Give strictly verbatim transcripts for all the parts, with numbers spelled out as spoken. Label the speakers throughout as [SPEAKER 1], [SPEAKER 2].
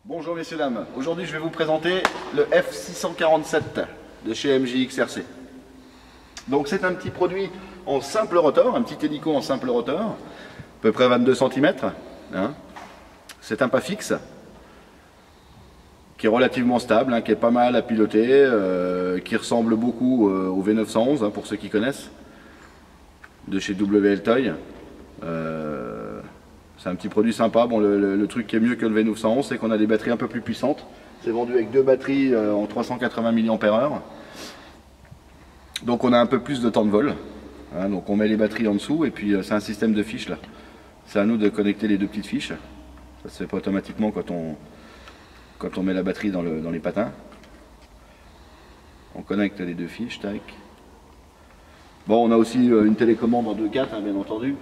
[SPEAKER 1] Bonjour messieurs dames, aujourd'hui je vais vous présenter le F six cent quarante-sept de chez M J X R C. Donc c'est un petit produit en simple rotor, un petit hélico en simple rotor, à peu près vingt-deux centimètres. Hein. C'est un pas fixe, qui est relativement stable, hein, qui est pas mal à piloter, euh, qui ressemble beaucoup euh, au V neuf cent onze, hein, pour ceux qui connaissent, de chez W L Toy. Euh, C'est un petit produit sympa. Bon, le, le, le truc qui est mieux que le V neuf cent onze, c'est qu'on a des batteries un peu plus puissantes. C'est vendu avec deux batteries euh, en trois cent quatre-vingts milliampères heure. Donc on a un peu plus de temps de vol. Hein, donc on met les batteries en dessous et puis euh, c'est un système de fiches là. C'est à nous de connecter les deux petites fiches. Ça se fait pas automatiquement quand on, quand on met la batterie dans, le, dans les patins. On connecte les deux fiches, tac. Bon, on a aussi euh, une télécommande en deux quatre, hein, bien entendu.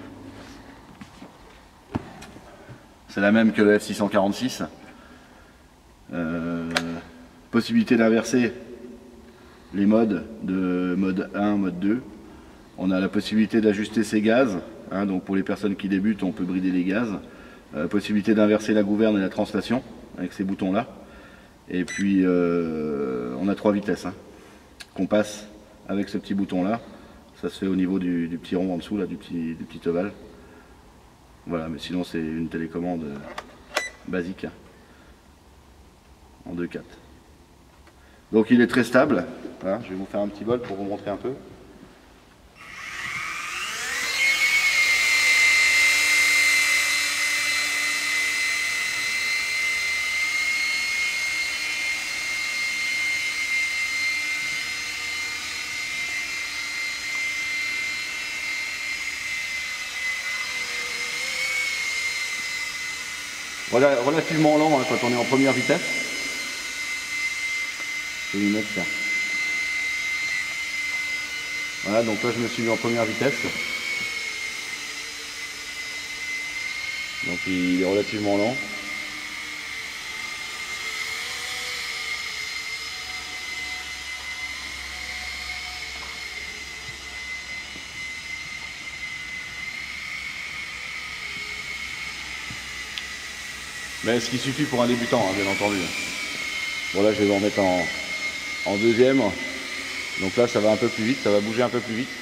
[SPEAKER 1] C'est la même que le F six cent quarante-six. Euh, possibilité d'inverser les modes de mode un, mode deux. On a la possibilité d'ajuster ses gaz. Hein, donc pour les personnes qui débutent, on peut brider les gaz. Euh, possibilité d'inverser la gouverne et la translation avec ces boutons-là. Et puis euh, on a trois vitesses hein, qu'on passe avec ce petit bouton-là. Ça se fait au niveau du, du petit rond en dessous, là, du petit, du petit ovale. Voilà, mais sinon c'est une télécommande basique en deux quatre. Donc il est très stable. Hein, je vais vous faire un petit vol pour vous montrer un peu. Voilà, relativement lent hein, quand on est en première vitesse. Je vais y mettre ça. Voilà, donc là je me suis mis en première vitesse. Donc il est relativement lent. Mais ce qui suffit pour un débutant, hein, bien entendu. Bon là je vais en mettre en, en deuxième. Donc là ça va un peu plus vite, ça va bouger un peu plus vite.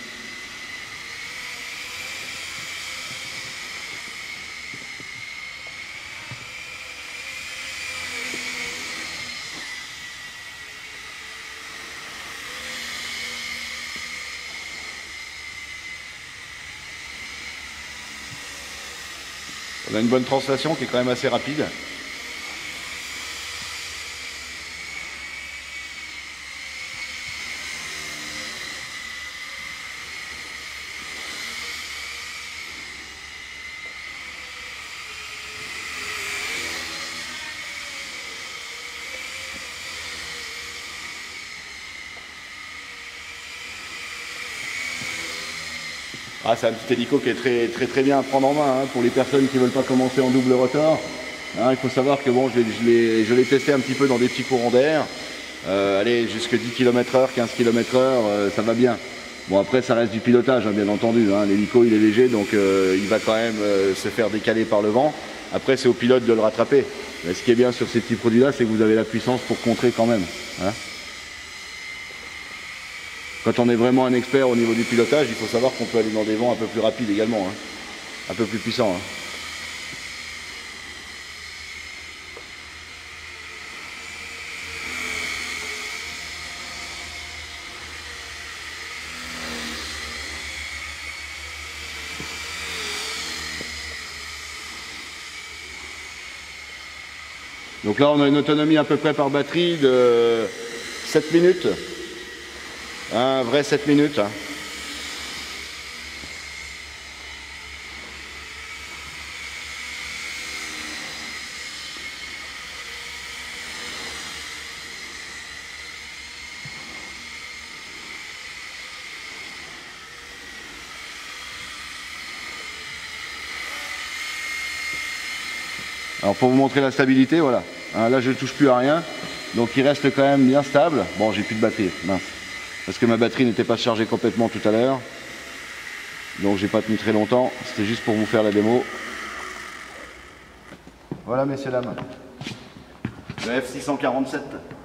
[SPEAKER 1] On a une bonne translation qui est quand même assez rapide. Ah, c'est un petit hélico qui est très très très bien à prendre en main hein, pour les personnes qui ne veulent pas commencer en double rotor. Hein, il faut savoir que bon, je l'ai testé un petit peu dans des petits courants d'air. Euh, allez, jusqu'à dix kilomètres heure, quinze kilomètres heure, euh, ça va bien. Bon, après, ça reste du pilotage, hein, bien entendu. Hein. L'hélico, il est léger, donc euh, il va quand même euh, se faire décaler par le vent. Après, c'est au pilote de le rattraper. Mais ce qui est bien sur ces petits produits-là, c'est que vous avez la puissance pour contrer quand même. Hein. Quand on est vraiment un expert au niveau du pilotage, il faut savoir qu'on peut aller dans des vents un peu plus rapides également, hein. Un peu plus puissants. Hein. Donc là on a une autonomie à peu près par batterie de sept minutes. Un vrai sept minutes. Hein. Alors pour vous montrer la stabilité, voilà. Hein, là je ne touche plus à rien. Donc il reste quand même bien stable. Bon, j'ai plus de batterie, mince. Parce que ma batterie n'était pas chargée complètement tout à l'heure. Donc j'ai pas tenu très longtemps. C'était juste pour vous faire la démo. Voilà messieurs dames. Le F six cent quarante-sept.